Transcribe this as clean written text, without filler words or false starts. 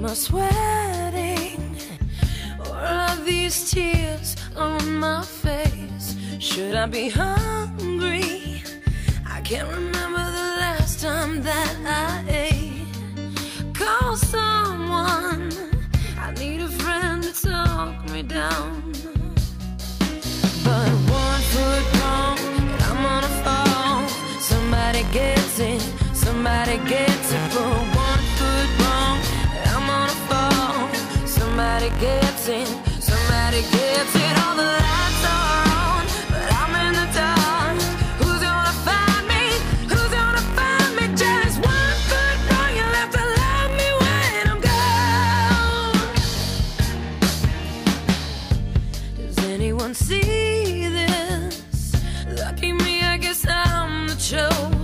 I sweating? Or are these tears on my face? Should I be hungry? I can't remember the last time that I ate. Call someone, I need a friend to talk me down. But 1 foot wrong and I'm gonna fall. Somebody gets it, somebody gets it. But 1 foot wrong and I'm gonna fall. Somebody gets it, somebody gets it. All the lights are on, but I'm in the dark. Who's gonna find me? Who's gonna find me? Just 1 foot wrong, you'll have to love me when I'm gone. Does anyone see this? Lucky me, I guess I'm the chosen.